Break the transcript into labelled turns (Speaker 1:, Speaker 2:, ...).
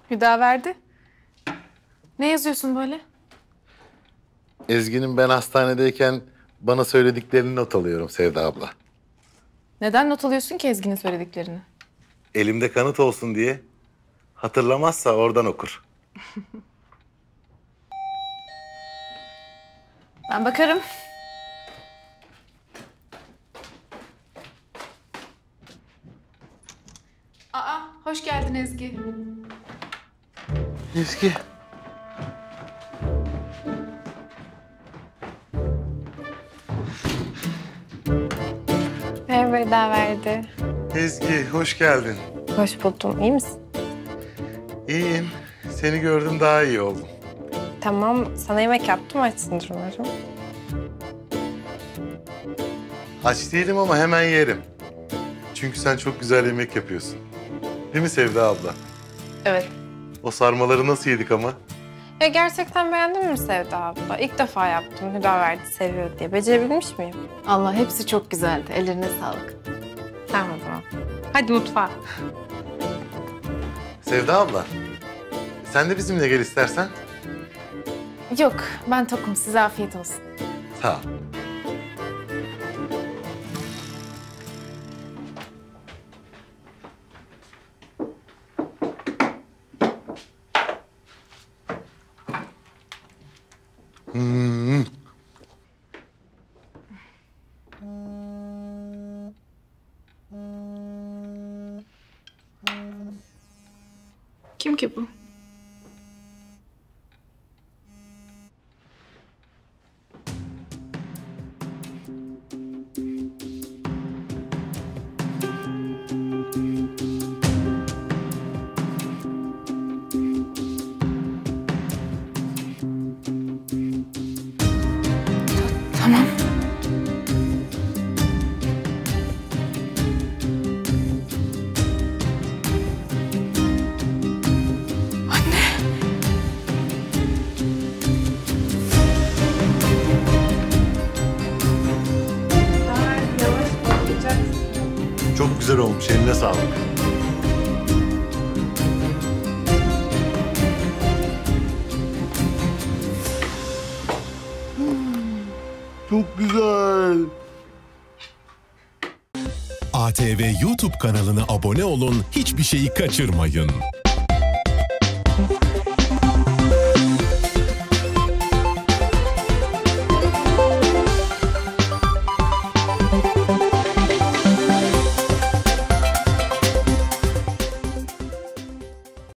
Speaker 1: Hüdaverdi. Ne yazıyorsun böyle?
Speaker 2: Ezgi'nin ben hastanedeyken bana söylediklerini not alıyorum Sevda abla.
Speaker 1: Neden not alıyorsun ki Ezgi'nin söylediklerini?
Speaker 2: Elimde kanıt olsun diye. Hatırlamazsa oradan okur.
Speaker 1: Ben bakarım. Aa, hoş geldin Ezgi.
Speaker 2: Ezgi.
Speaker 3: Merhaba Hüdaverdi.
Speaker 2: Ezgi, hoş geldin.
Speaker 3: Hoş buldum. İyi misin?
Speaker 2: İyiyim. Seni gördüm daha iyi oldum.
Speaker 3: Tamam. Sana yemek yaptım. Açsındır umarım.
Speaker 2: Aç değilim ama hemen yerim. Çünkü sen çok güzel yemek yapıyorsun. Değil mi Sevda abla?
Speaker 1: Evet.
Speaker 2: O sarmaları nasıl yedik ama?
Speaker 3: Ya gerçekten beğendin mi Sevda abla? İlk defa yaptım. Hüdaverdi seviyor diye. Becerebilmiş miyim?
Speaker 1: Allah hepsi çok güzeldi. Ellerine sağlık.
Speaker 3: Tamam o zaman. Hadi mutfağa.
Speaker 2: Sevda abla, sen de bizimle gel istersen.
Speaker 1: Yok, ben tokum. Size afiyet olsun.
Speaker 2: Sağ ol.
Speaker 1: Kim ki bu? Tamam.
Speaker 2: Çok güzel olmuş, eline sağlık. Çok güzel.
Speaker 4: ATV YouTube kanalına abone olun, hiçbir şeyi kaçırmayın.